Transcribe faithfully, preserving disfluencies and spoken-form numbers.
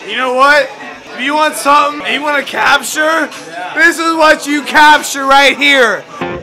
You know what? If you want something you want to capture, yeah. This is what you capture right here.